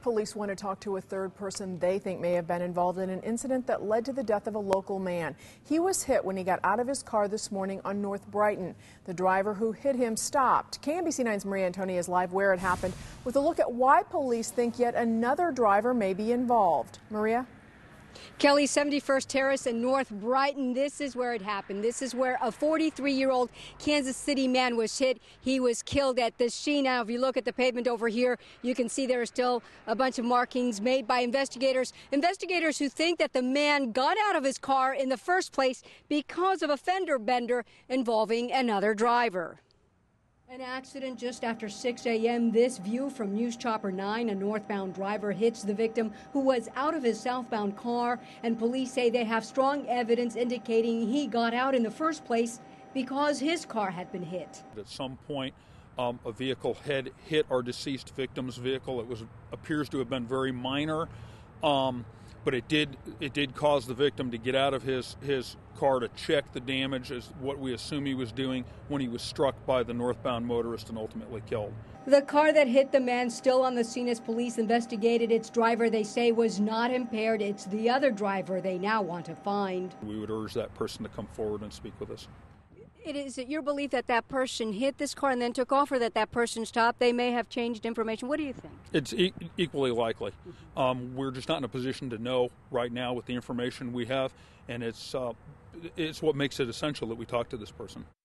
police want to talk to a third person they think may have been involved in an incident that led to the death of a local man. He was hit when he got out of his car this morning on North Brighton. The driver who hit him stopped. KMBC 9's Antonia is live where it happened with a look at why police think yet another driver may be involved. Maria? Kelly, 71st Terrace in North Brighton. This is where it happened. This is where a 43-year-old Kansas City man was hit. He was killed at the scene. Now, if you look at the pavement over here, you can see there are still a bunch of markings made by investigators. Investigators who think that the man got out of his car in the first place because of a fender bender involving another driver. An accident just after 6 a.m. This view from News Chopper 9. A northbound driver hits the victim who was out of his southbound car, and police say they have strong evidence indicating he got out in the first place because his car had been hit. At some point, a vehicle had hit our deceased victim's vehicle. It appears to have been very minor, but it did cause the victim to get out of his car to check the damage, as what we assume he was doing when he was struck by the northbound motorist and ultimately killed. The car that hit the man still on the scene as police investigated. Its driver, they say, was not impaired. It's the other driver they now want to find. We would urge that person to come forward and speak with us. Is it your belief that that person hit this car and then took off, or that person stopped? They may have changed information. What do you think? It's equally likely. We're just not in a position to know right now with the information we have, and it's what makes it essential that we talk to this person.